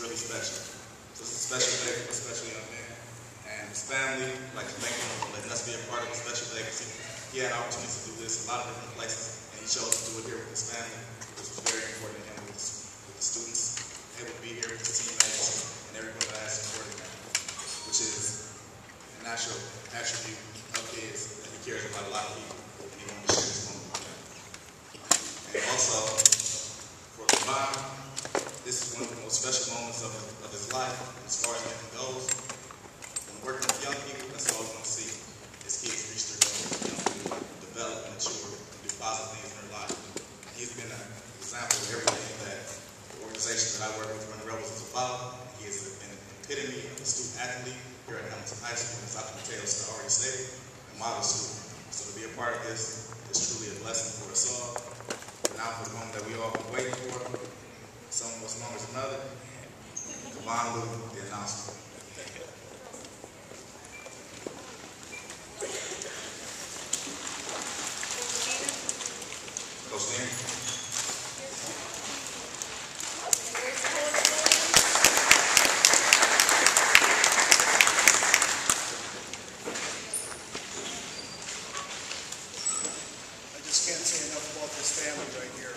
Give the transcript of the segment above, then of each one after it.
really special. So it's a special day for a special young man. And his family, like to thank him for letting us be a part of a special day, because he had opportunities to do this in a lot of different places, and he chose to do it here with his family, which was very important to him, with the students, able to be here with his teammates, and everyone that has supported him, which is a natural attribute of his, that he cares about a lot of people, and he wanted to share this moment with them. And also, for Kevon, this is one of the most special moments of his life, as far as making goals. When working with young people, that's all we want to see. His kids reach their goals, young people develop, mature, and do positive things in their life. He's been an example of everything that the organization that I work with, Running Rebels, is about. He has been an epitome of a student athlete here at Hamilton High School, as Dr. Mateo already stated, a model student. So to be a part of this is truly a blessing for us all. And now for the moment that we all been waiting for, some of us longer than others, Kevon Looney, the announcement. Coach Dan. I just can't say enough about this family right here.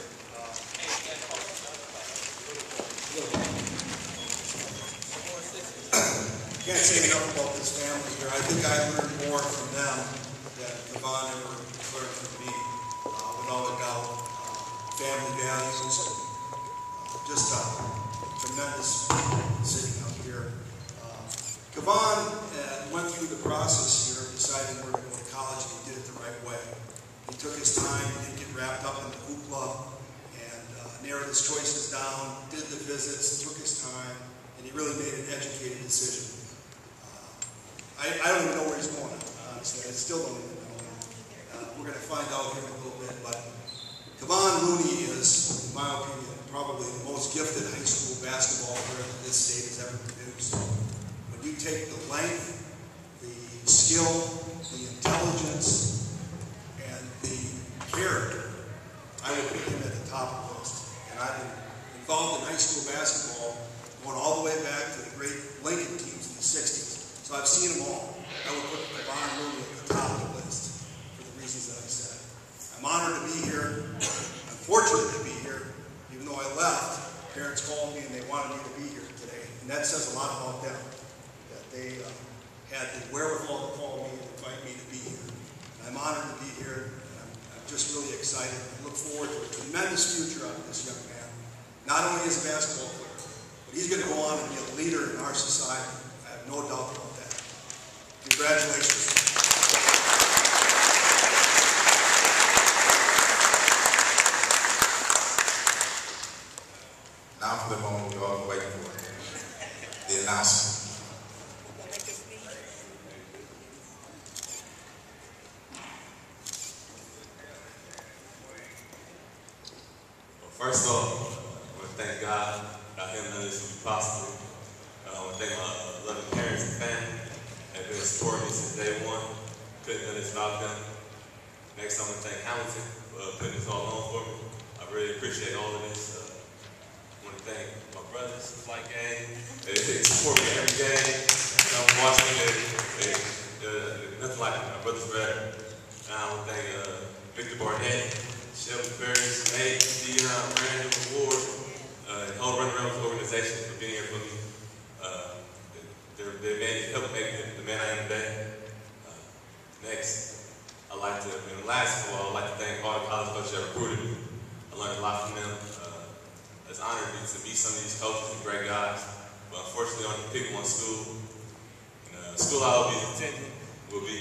Can't say enough about this family here. I think I learned more from them than Kevon ever learned from me, without a doubt. Family values, just a tremendous sitting up here. Kevon went through the process here, deciding where to go to college, and he did it the right way. He took his time, he didn't get wrapped up in the hoopla, and narrowed his choices down, did the visits, took his time, and he really made an educated decision. I don't even know where he's going, honestly. I still don't even know. We're going to find out here in a little bit. But Kevon Looney is, in my opinion, probably the most gifted high school basketball player that this state has ever produced. When you take the length, the skill, the intelligence, and the character, I would put him at the top of the list. And I've been involved in high school basketball going all the way back to the great Lincoln teams in the 60s. So I've seen them all. I would put Kevon Looney at the top of the list for the reasons that I said. I'm honored to be here. I'm fortunate to be here. Even though I left, parents called me and they wanted me to be here today. And that says a lot about them, that they had the wherewithal to call me and invite me to be here. And I'm honored to be here. And I'm just really excited. I look forward to a tremendous future out of this young man. Not only as a basketball player, but he's going to go on and be a leader in our society. I have no doubt about that. Congratulations. Now for the moment we've all been waiting for, the announcement. Well, first off, I want to thank God that him and this would be possible. I want to thank my loving parents and family. They've been supporting me since day one. Couldn't have done this without them. Next, I want to thank Hamilton for putting this all on for me. I really appreciate all of this. I want to thank my brothers, the flight gang. They support me every game. I'm watching nothing like my brothers better. And I want to thank Victor Barnett, Shelby Ferris, Nate, Dion, Brandon, Ward, the whole Running Rebels organization for being here for me. They helped make me the man I am today. Next, I'd like to, and last of all, I'd like to thank all the college coaches that recruited me. I learned a lot from them. It's an honor to meet some of these coaches and great guys. But unfortunately, I only pick one school. And the school I will be attending will be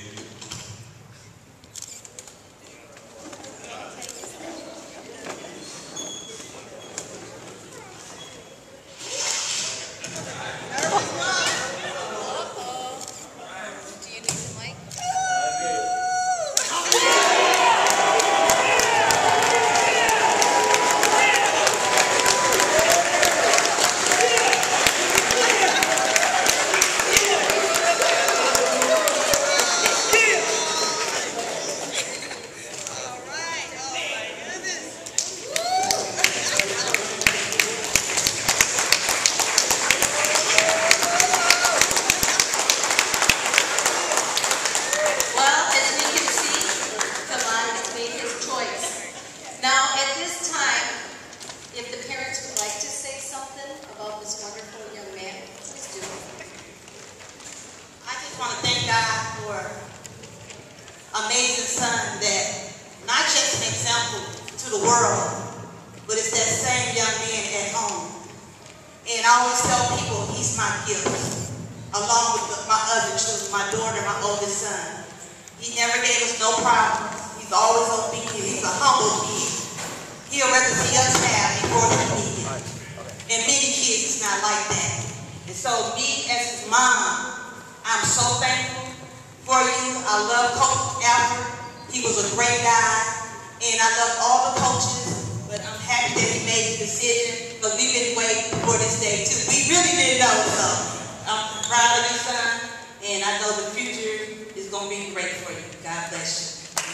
amazing son that not just an example to the world, but it's that same young man at home. And I always tell people he's my gift, along with my other children, my daughter, my oldest son. He never gave us no problems. He's always obedient. He's a humble kid. He'll rather see us have before he needs it. And many kids, it's not like that. And so me as his mom, I'm so thankful for you. I love Coach Alfred. He was a great guy. And I love all the coaches. But I'm happy that he made the decision because we've been waiting for this day too. We really didn't know, so I'm proud of your son. And I know the future is going to be great for you. God bless you.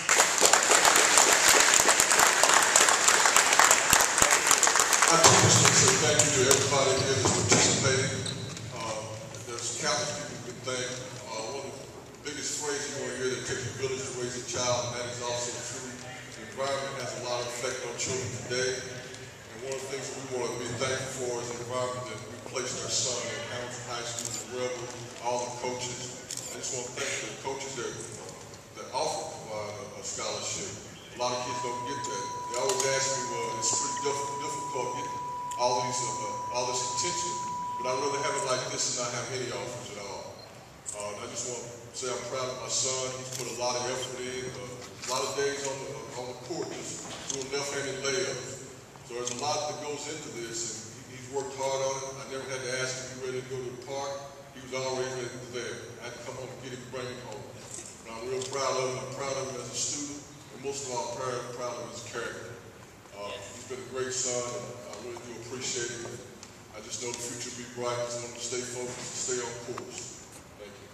I just want to say thank you to everybody here that's participating. There's countless people who can thank. One of the biggest phrases you want to hear that takes a village to raise a child, and that is also true. The environment has a lot of effect on children today. And one of the things that we want to be thankful for is the environment that we placed our son in Hamilton High School, the Rebel, all the coaches. I just want to thank the coaches that offer a scholarship. A lot of kids don't get that. They always ask me, well, it's pretty difficult getting all this attention, but I'd rather have it like this and not have any offers at all. And I just want to say I'm proud of my son. He's put a lot of effort in, a lot of days on the court just doing left-handed layups. So there's a lot that goes into this, and he's worked hard on it. I never had to ask him, you ready to go to the park? He was always there. I had to come home and get him and bring him home. And I'm real proud of him. I'm proud of him as a student. Most of all, I'm proud of his character. He's been a great son, and I really do appreciate him. I just know the future will be bright. I just want him to stay focused and stay on course. Thank you.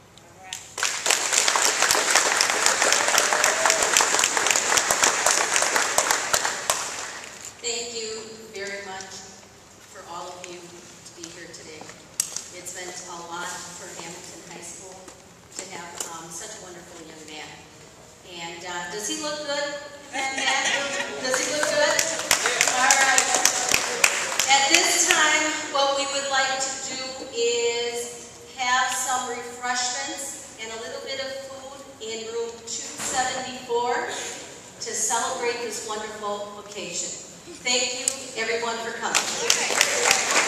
Thank you very much for all of you to be here today. It's meant a lot for Hamilton High School to have such a wonderful young man. And does he look good? Does he look good? All right. At this time, what we would like to do is have some refreshments and a little bit of food in room 274 to celebrate this wonderful occasion. Thank you, everyone, for coming.